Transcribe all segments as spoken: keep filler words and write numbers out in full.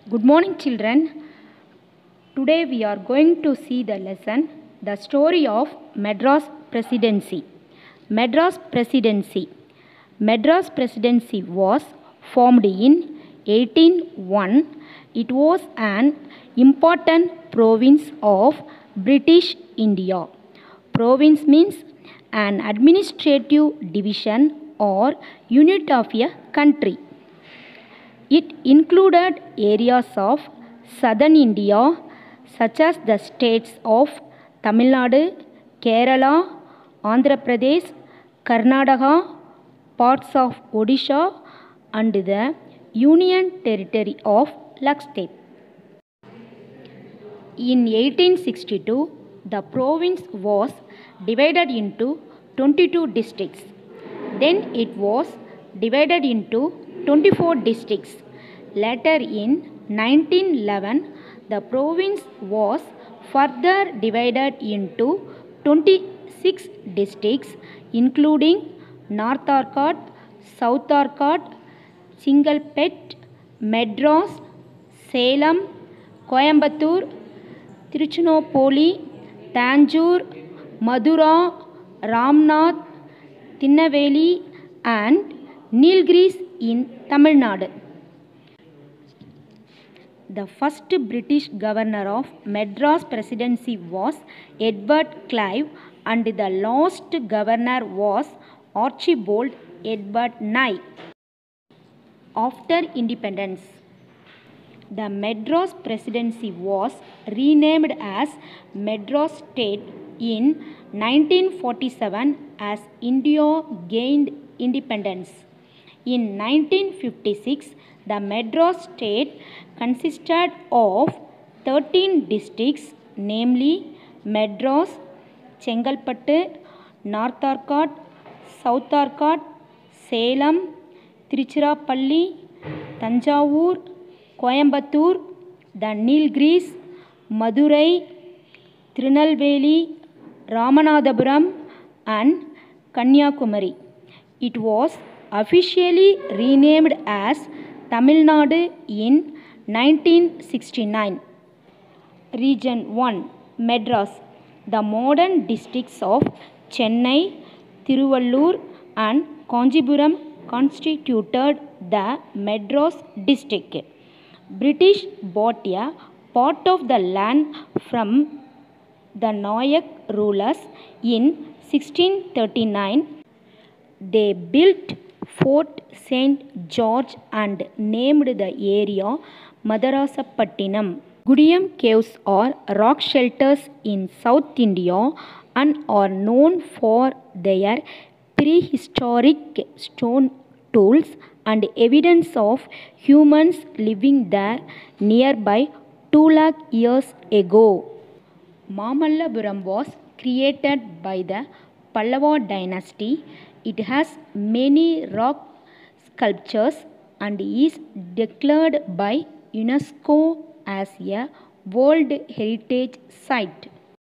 Good morning, children. Today we are going to see the lesson, The Story of Madras Presidency. Madras Presidency. Madras Presidency was formed in eighteen oh one. It was an important province of British India. Province means an administrative division or unit of a country. It included areas of southern India such as the states of Tamil Nadu, Kerala, Andhra Pradesh, Karnataka, parts of Odisha and the Union Territory of Lakshadweep. In eighteen sixty-two, the province was divided into twenty-two districts. Then it was divided into twenty-four districts. Later in nineteen eleven, the province was further divided into twenty-six districts including North Arcot, South Arcot, Chengalpet, Madras, Salem, Coimbatore, Tiruchirappalli, Tanjore, Madura, Ramnath, Tinnevelly and Nilgiris in Tamil Nadu. The first British governor of Madras Presidency was Edward Clive and the last governor was Archibald Edward Nye. After independence, the Madras Presidency was renamed as Madras State in nineteen forty-seven as India gained independence. In nineteen fifty-six, the Madras State consisted of thirteen districts, namely Madras, Chengalpet, North Arcot, South Arcot, Salem, Tiruchirappalli, Tanjavur, Coimbatore, the Nilgiris, Madurai, Tirunelveli, Ramanathapuram and Kanyakumari. It was officially renamed as Tamil Nadu in nineteen sixty-nine. Region one, Madras. The modern districts of Chennai, Tiruvallur and Kanchipuram constituted the Madras district. British bought a part of the land from the Nayak rulers in sixteen thirty-nine. They built Fort Saint George and named the area Madarasapattinam. Gudiyam caves are rock shelters in South India and are known for their prehistoric stone tools and evidence of humans living there nearby two lakh years ago. Mamallapuram was created by the Pallava dynasty. It has many rock sculptures and is declared by UNESCO as a World Heritage Site.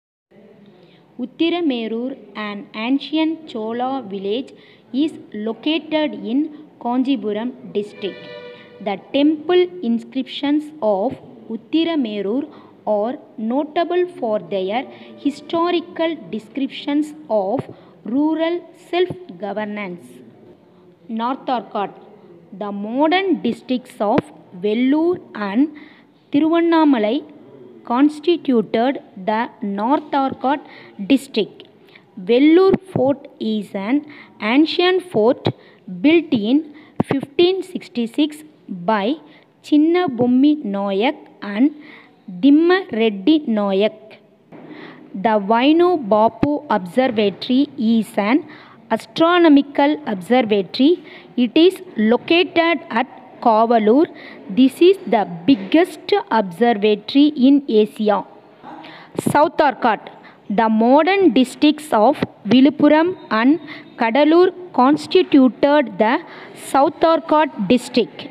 Uttiramerur, an ancient Chola village, is located in Kanchipuram district. The temple inscriptions of Uttiramerur are notable for their historical descriptions of rural self-governance. North Arcot. The modern districts of Vellore and Tiruvannamalai constituted the North Arcot district. Vellore Fort is an ancient fort built in fifteen sixty-six by Chinna Bommi Nayak and Dimma Reddy Nayak. The Vainu Bapu Observatory is an astronomical observatory. It is located at Kavalur. This is the biggest observatory in Asia. South Arcot. The modern districts of Viluppuram and Kadalur constituted the South Arcot district.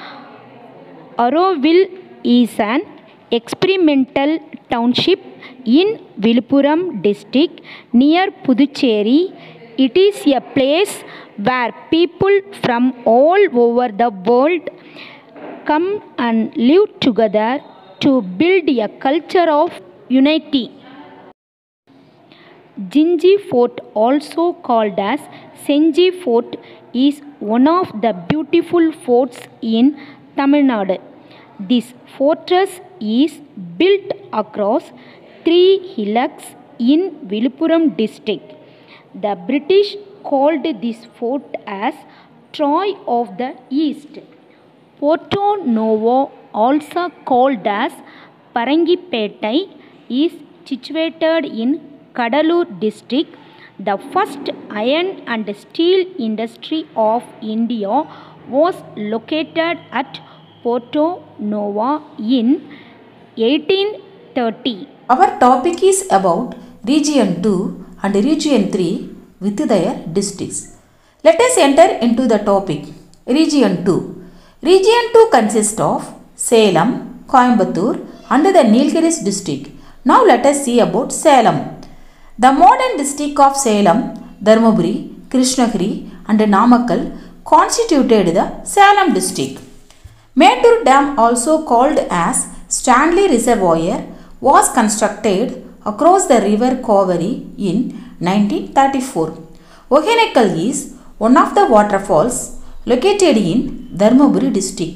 Auroville is an experimental township in Viluppuram district near Puducherry. It is a place where people from all over the world come and live together to build a culture of unity. Jinji Fort, also called as Senji Fort, is one of the beautiful forts in Tamil Nadu. This fortress is built across three hillocks in Viluppuram district. The British called this fort as Troy of the East. Porto Novo, also called as Parangipettai, is situated in Kadalur district. The first iron and steel industry of India was located at Porto Novo in eighteen thirty. Our topic is about Region two and Region three with their districts. Let us enter into the topic. Region two. Region two consists of Salem, Coimbatore and the Nilgiris district. Now let us see about Salem. The modern district of Salem, Dharmaburi, Krishnagiri and Namakkal constituted the Salem district. Mettur Dam, also called as Stanley Reservoir, was constructed across the river Kaveri in nineteen thirty-four. Ohenekal is one of the waterfalls located in Dharmaburi district.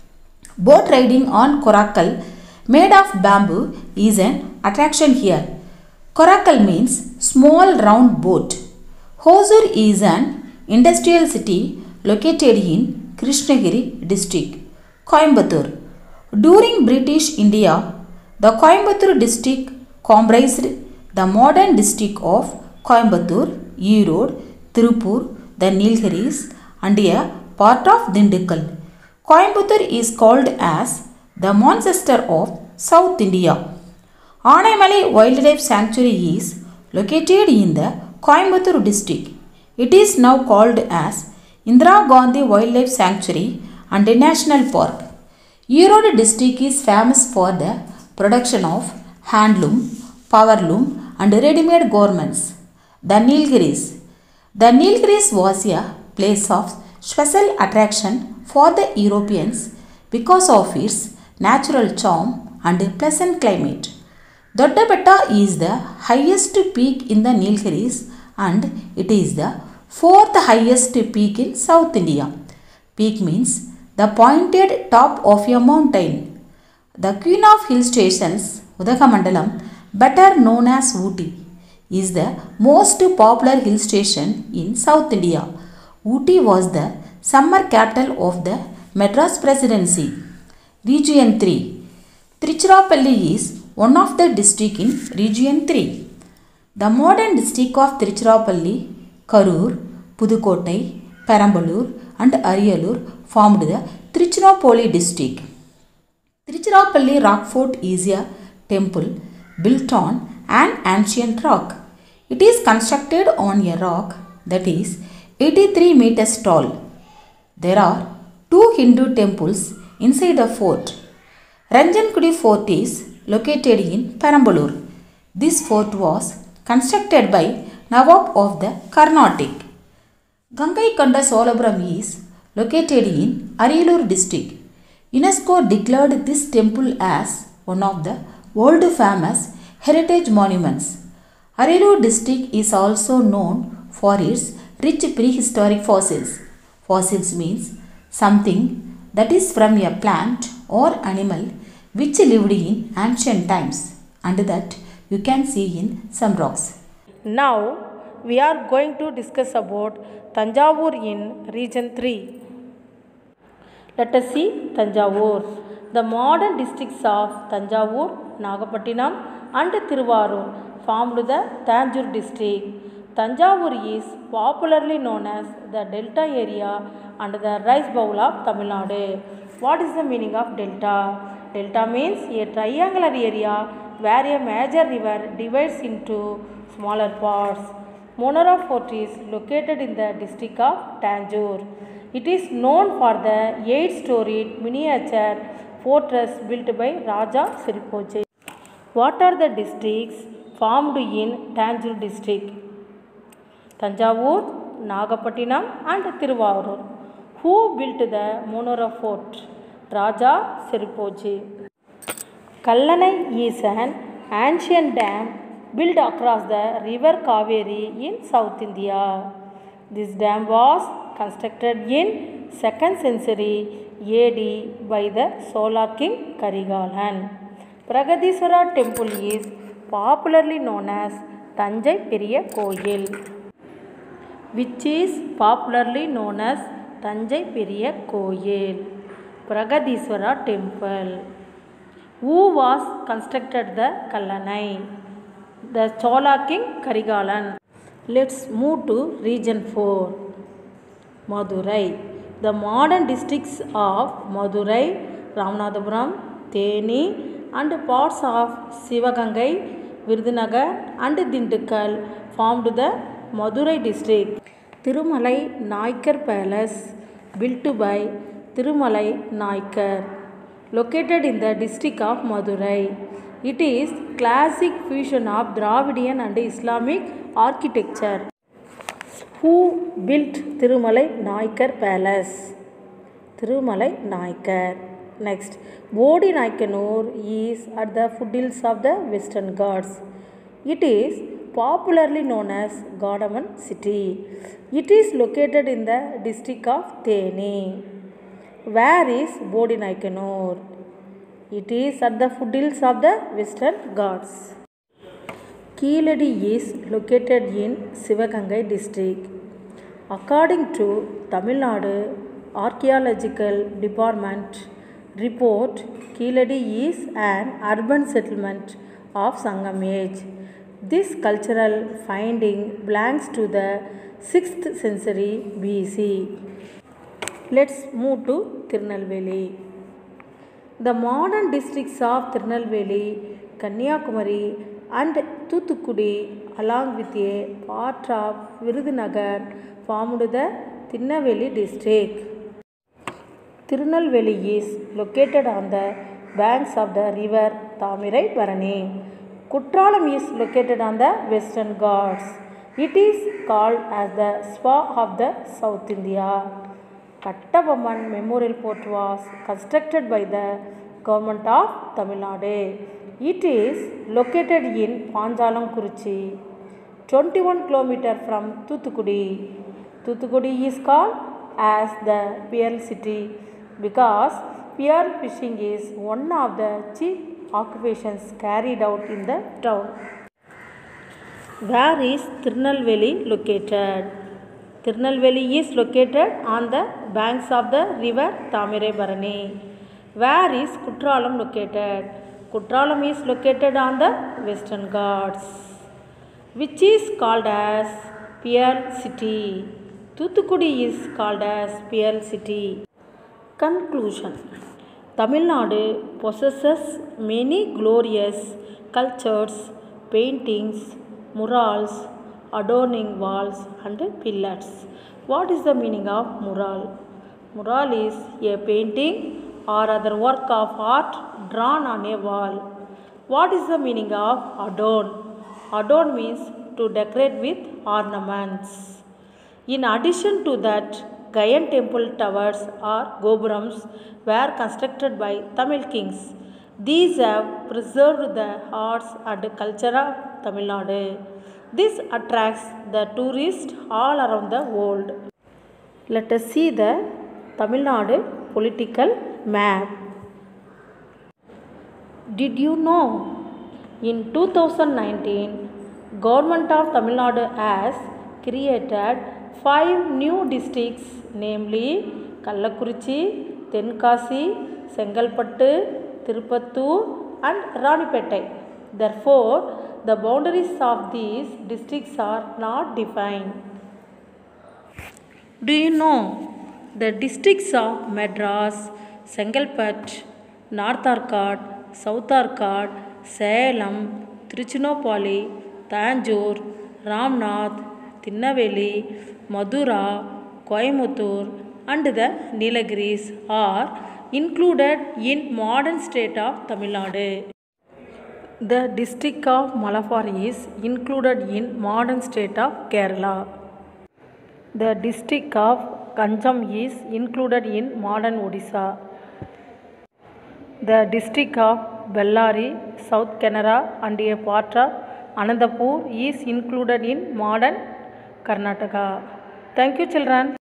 Boat riding on Korakal made of bamboo is an attraction here. Korakal means small round boat. Hosur is an industrial city located in Krishnagiri district. Coimbatore. During British India, the Coimbatore district comprised the modern district of Coimbatore, Erode, Tirupur, the Nilgiris and a part of Dindigul. Coimbatore is called as the Manchester of South India. Anaimali Wildlife Sanctuary is located in the Coimbatore district. It is now called as Indira Gandhi Wildlife Sanctuary and a National Park. Erode district is famous for the production of handloom, powerloom and ready-made garments. The Nilgiris. The Nilgiris was a place of special attraction for the Europeans because of its natural charm and pleasant climate. Doddabetta is the highest peak in the Nilgiris and it is the fourth highest peak in South India. Peak means the pointed top of a mountain. The queen of hill stations, Udagamandalam, better known as Ooty, is the most popular hill station in South India. Ooty was the summer capital of the Madras Presidency. Region three. Tiruchirappalli is one of the districts in Region three. The modern district of Tiruchirappalli, Karur, Pudukottai, Perambalur and Ariyalur formed the Tiruchirappalli district. Tiruchirappalli Rock Fort is a temple built on an ancient rock. It is constructed on a rock that is eighty-three meters tall. There are two Hindu temples inside the fort. Ranjankudi Fort is located in Perambalur. This fort was constructed by Nawab of the Carnatic. Gangaikonda Solapuram is located in Ariyalur district. UNESCO declared this temple as one of the world famous heritage monuments. Ariyalur district is also known for its rich prehistoric fossils. Fossils means something that is from a plant or animal which lived in ancient times and that you can see in some rocks. Now we are going to discuss about Thanjavur in Region three. Let us see Thanjavur. The modern districts of Thanjavur, Nagapattinam and Thiruvarur formed the Thanjavur district. Thanjavur is popularly known as the Delta area and the rice bowl of Tamil Nadu. What is the meaning of Delta? Delta means a triangular area where a major river divides into smaller parts. Monora Fort is located in the district of Tanjore. It is known for the eight-storied miniature fortress built by Raja Siripoje. What are the districts formed in Tanjore district? Thanjavur, Nagapattinam and Thiruvarur. Who built the Monora Fort? Raja Seripoji. Kallanai is an ancient dam built across the river Kaveri in South India. This dam was constructed in second century A D by the Sola king Karigalan. Pragadiswara temple is popularly known as Tanjai Periya Koil, which is popularly known as Tanjai Periya Koil. Pragadiswara temple. Who was constructed the Kallanai? The Chola king Karigalan. Let's move to region four. Madurai. The modern districts of Madurai, Ramanathapuram, Theni and parts of Sivagangai, Virudhunagar and Dindigul formed the Madurai district. Thirumalai Nayakar Palace, built by Thirumalai Nayakar, located in the district of Madurai. It is classic fusion of Dravidian and Islamic architecture. Who built Thirumalai Nayakar Palace? Thirumalai Nayakar. Next, Bodi Naikanur is at the foothills of the Western Ghats. It is popularly known as Gardaman city. It is located in the district of Theni. Where is Bodi Naikanur? It is at the foothills of the Western Ghats. Keeladi is located in Sivagangai district. According to Tamil Nadu Archaeological Department report, Keeladi is an urban settlement of Sangam age. This cultural finding belongs to the sixth century B C. Let's move to Tirunelveli. The modern districts of Tirunelveli, Kanyakumari and Thuthukudi along with a part of Virudhunagar formed the Tirunelveli district. Tirunelveli is located on the banks of the river Thamirai Bharani. Kutralam is located on the Western Ghats. It is called as the Spa of the South India. Kattavamman Memorial Fort was constructed by the government of Tamil Nadu. It is located in Panjalam Kurichi, twenty-one kilometers from Thuthukudi. Thuthukudi is called as the Pearl City because pearl fishing is one of the chief occupations carried out in the town. Where is Tirunelveli located? Tirunelveli is located on the banks of the river Thamirai Bharani. Where is Kutralam located? Kutralam is located on the Western Ghats, which is called as Pearl City. Thuthukudi is called as Pearl City. Conclusion. Tamil Nadu possesses many glorious sculptures, paintings, murals, adorning walls and pillars. What is the meaning of mural? Mural is a painting or other work of art drawn on a wall. What is the meaning of adorn? Adorn means to decorate with ornaments. In addition to that, Gaian temple towers or gopurams were constructed by Tamil kings. These have preserved the arts and culture of Tamil Nadu. This attracts the tourists all around the world. Let us see the Tamil Nadu political map. Did you know in two thousand nineteen, Government of Tamil Nadu has created five new districts, namely Kallakurichi, Tenkasi, Sengalpattu, Tirupattur and Ranipettai. Therefore, the boundaries of these districts are not defined. Do you know the districts of Madras, Sengalpattu, North Arcot, South Arcot, Salem, Tiruchinoppally, Tanjore, Ramnath, Tirunelveli, Madura, Coimbatore and the Nilagiris are included in modern state of Tamil Nadu. The district of Malabar is included in modern state of Kerala. The district of Ganjam is included in modern Odisha. the district of Bellary, South Canara and a part of Anandapur is included in modern Karnataka. Thank you, children.